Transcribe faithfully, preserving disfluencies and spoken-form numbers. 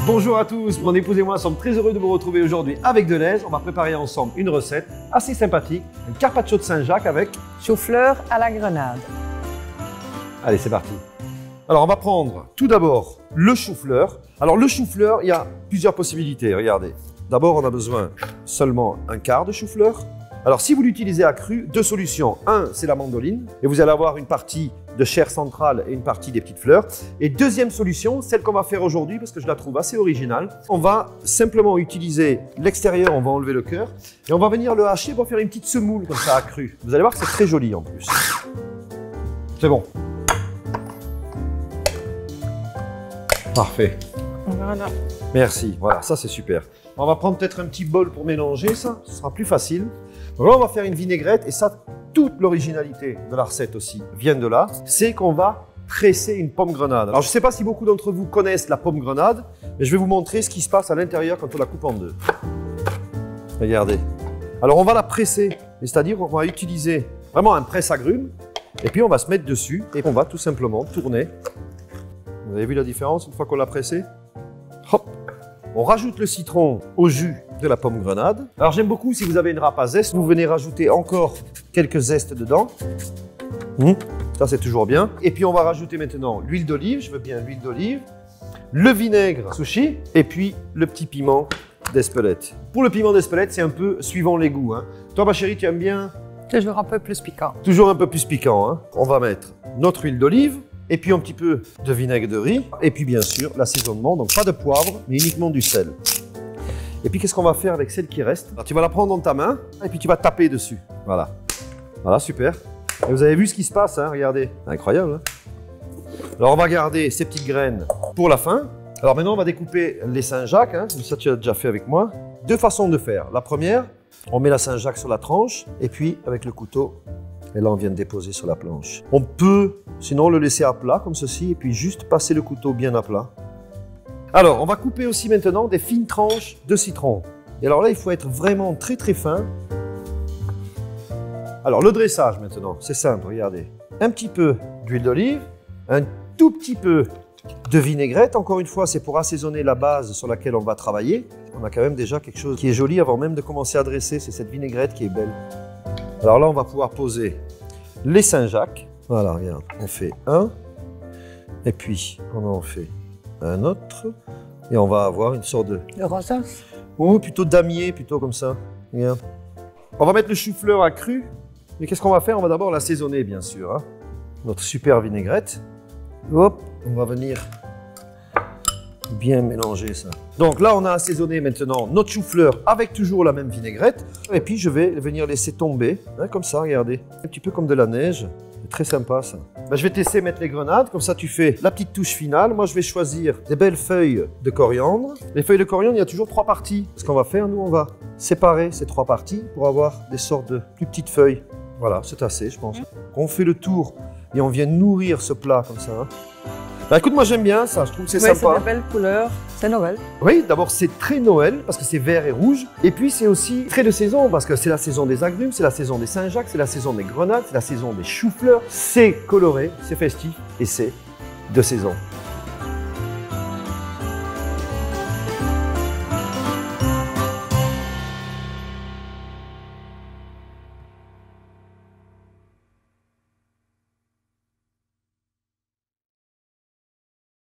Bonjour à tous, mon épouse et moi sommes très heureux de vous retrouver aujourd'hui avec Deleuze. On va préparer ensemble une recette assez sympathique, un carpaccio de Saint-Jacques avec chou-fleur à la grenade. Allez, c'est parti. Alors, on va prendre tout d'abord le chou-fleur. Alors, le chou-fleur, il y a plusieurs possibilités, regardez. D'abord, on a besoin seulement un quart de chou-fleur. Alors, si vous l'utilisez à cru, deux solutions. Un, c'est la mandoline, et vous allez avoir une partie de chair centrale et une partie des petites fleurs. Et deuxième solution, celle qu'on va faire aujourd'hui, parce que je la trouve assez originale. On va simplement utiliser l'extérieur, on va enlever le cœur, et on va venir le hacher pour faire une petite semoule comme ça à cru. Vous allez voir que c'est très joli en plus. C'est bon. Parfait. Voilà. Merci, voilà, ça c'est super. On va prendre peut-être un petit bol pour mélanger ça, ce sera plus facile. Donc là, on va faire une vinaigrette et ça, toute l'originalité de la recette aussi vient de là. C'est qu'on va presser une pomme grenade. Alors, je ne sais pas si beaucoup d'entre vous connaissent la pomme grenade, mais je vais vous montrer ce qui se passe à l'intérieur quand on la coupe en deux. Regardez. Alors, on va la presser, c'est-à-dire qu'on va utiliser vraiment un presse-agrumes et puis on va se mettre dessus et on va tout simplement tourner. Vous avez vu la différence une fois qu'on l'a pressé? Hop. On rajoute le citron au jus de la pomme grenade. Alors j'aime beaucoup si vous avez une râpe à zeste, vous venez rajouter encore quelques zestes dedans. Mmh. Ça c'est toujours bien. Et puis on va rajouter maintenant l'huile d'olive, je veux bien l'huile d'olive, le vinaigre sushi et puis le petit piment d'Espelette. Pour le piment d'Espelette, c'est un peu suivant les goûts. Hein. Toi ma chérie, tu aimes bien? Toujours un peu plus piquant. Toujours un peu plus piquant. Hein. On va mettre notre huile d'olive. Et puis un petit peu de vinaigre de riz. Et puis bien sûr, l'assaisonnement. Donc pas de poivre, mais uniquement du sel. Et puis qu'est-ce qu'on va faire avec celle qui reste? Alors, tu vas la prendre dans ta main et puis tu vas taper dessus. Voilà. Voilà, super. Et vous avez vu ce qui se passe, hein? Regardez. Incroyable. Hein? Alors on va garder ces petites graines pour la fin. Alors maintenant, on va découper les Saint-Jacques. Hein? Ça, tu as déjà fait avec moi. Deux façons de faire. La première, on met la Saint-Jacques sur la tranche. Et puis avec le couteau, et là, on vient de déposer sur la planche. On peut, sinon, le laisser à plat, comme ceci, et puis juste passer le couteau bien à plat. Alors, on va couper aussi maintenant des fines tranches de citron. Et alors là, il faut être vraiment très, très fin. Alors, le dressage maintenant, c'est simple, regardez. Un petit peu d'huile d'olive, un tout petit peu de vinaigrette. Encore une fois, c'est pour assaisonner la base sur laquelle on va travailler. On a quand même déjà quelque chose qui est joli avant même de commencer à dresser. C'est cette vinaigrette qui est belle. Alors là, on va pouvoir poser les Saint-Jacques. Voilà, regarde, on fait un. Et puis, on en fait un autre. Et on va avoir une sorte de... Le rosace. Oh, plutôt damier, plutôt comme ça. Regarde. On va mettre le chou-fleur à cru. Mais qu'est-ce qu'on va faire? On va d'abord l'assaisonner, bien sûr. Hein. Notre super vinaigrette. Hop, on va venir bien mélanger ça. Donc là, on a assaisonné maintenant notre chou-fleur avec toujours la même vinaigrette. Et puis, je vais venir laisser tomber, hein, comme ça, regardez. Un petit peu comme de la neige. C'est très sympa, ça. Ben, je vais te laisser mettre les grenades. Comme ça, tu fais la petite touche finale. Moi, je vais choisir des belles feuilles de coriandre. Les feuilles de coriandre, il y a toujours trois parties. Ce qu'on va faire, nous, on va séparer ces trois parties pour avoir des sortes de plus petites feuilles. Voilà, c'est assez, je pense. On fait le tour et on vient nourrir ce plat comme ça. Hein. Bah écoute, moi j'aime bien ça, je trouve que c'est oui, sympa. C'est de belles couleurs, c'est Noël. Oui, d'abord c'est très Noël parce que c'est vert et rouge. Et puis c'est aussi très de saison parce que c'est la saison des agrumes, c'est la saison des Saint-Jacques, c'est la saison des grenades, c'est la saison des choux-fleurs. C'est coloré, c'est festif et c'est de saison.